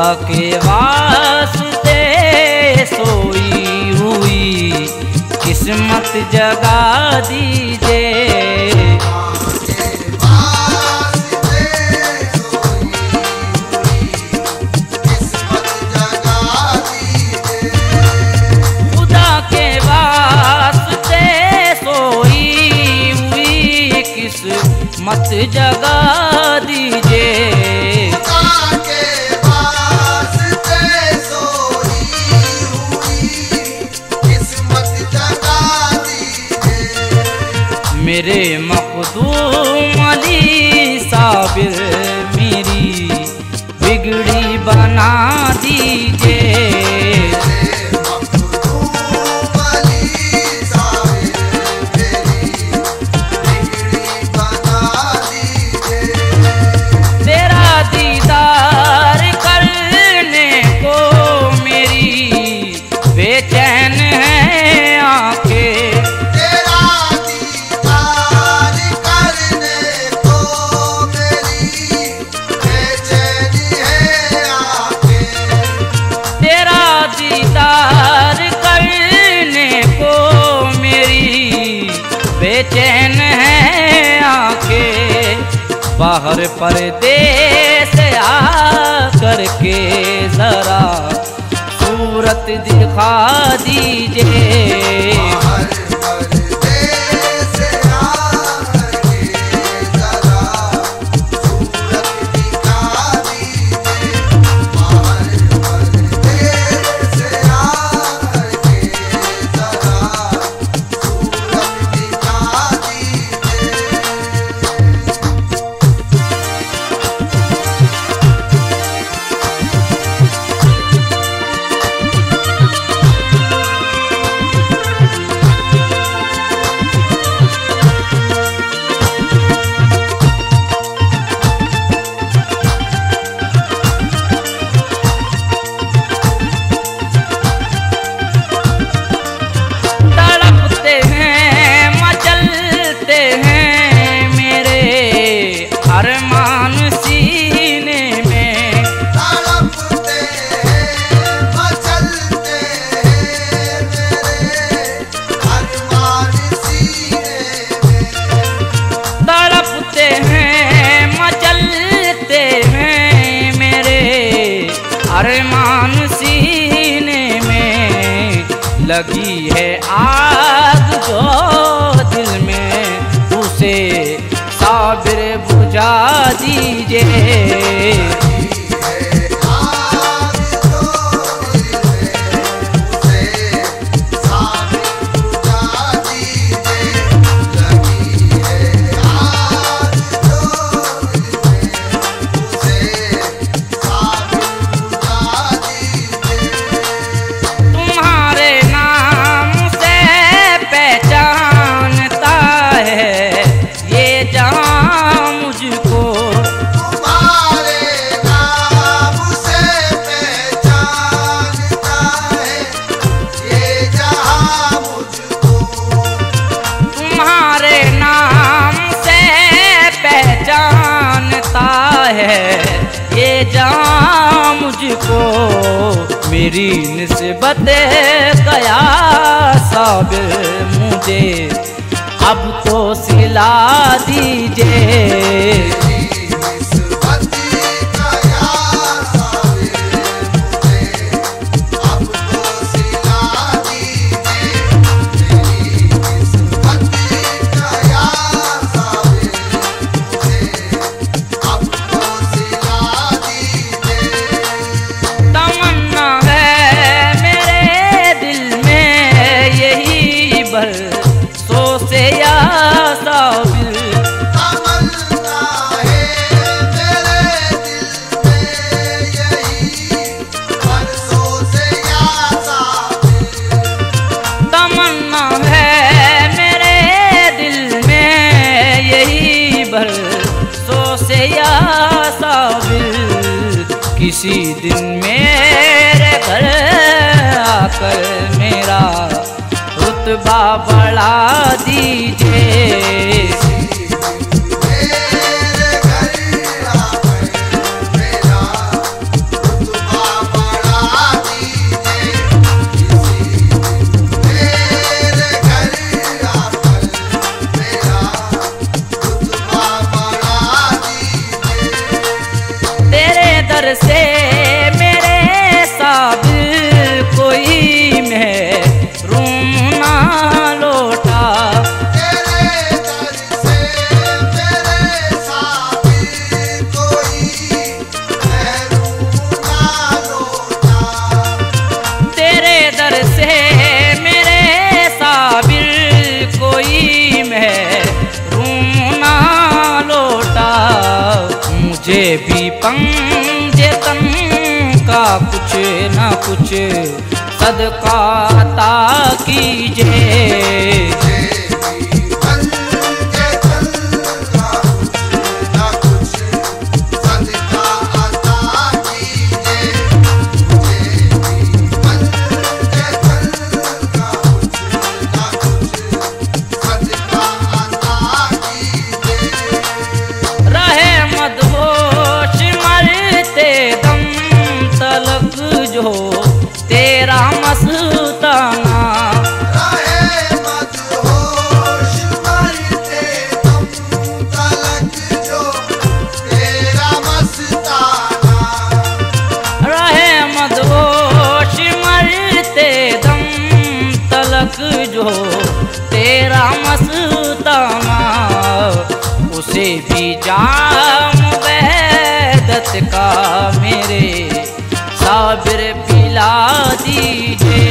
के वास्ते सोई हुई किस्मत जगा दीजिए। खुदा के वास्ते सोई हुई किस्मत जगा दीजिए। मेरे मखदूम अली साबिर मेरी बिगड़ी बना दीजिए। तेरा दीदार करने को मेरी बेचैन है आंखें। बेचैन है आंखें बाहर परदेस आ करके जरा सूरत दिखा दीजिए। अरमान सीने में लगी है आग जो दिल में उसे साबिर बुझा दीजिए। ये जान मुझको मेरी निस्बत गया साबिर मुझे अब तो सिला दीजिए। किसी दिन मेरे घर आकर मेरा रुतबा बढ़ा दीजिए। मेरे घर आकर मेरा रुतबा कुछ सदका अता कीजिए। तेरा मस्ताना रहे मदहोश मरते दम तलक जो तेरा मस्ताना। रहे मदहोश मरते दम तलक जो तेरा मस्ताना। उसे भी जाम वहदत का मेरे साबिर पिला दीजिए।